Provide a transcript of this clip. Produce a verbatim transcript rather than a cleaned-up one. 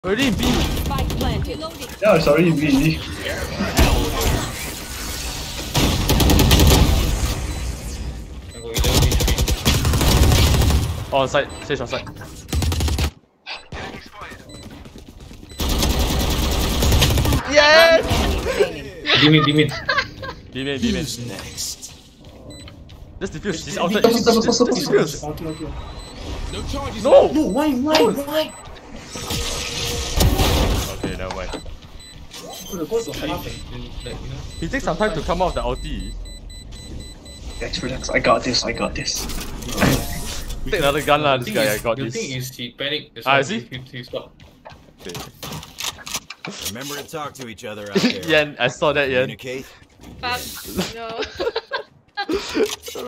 Already in B. Spike planted. Yeah, it's already B. Oh, on side. Sage on side. Yes! Dimit, dimit. B main, B main. Next. Just defuse. He's outside. Stop, stop, stop, stop, Just stop, defuse. stop. Okay, okay. No charges. No! No, why, why, why? Okay, never mind. Could go to half. He takes some time to come out of the ulti. Relax, relax. I got this. I got this. Take another gun lah, this The guy. I thing got is- this. The thing is, he panicked. That's Ah, why is he? He, he stopped. Okay. Remember to talk to each other out there. Yen, I saw that, Yen. Communicate. Fuck, no.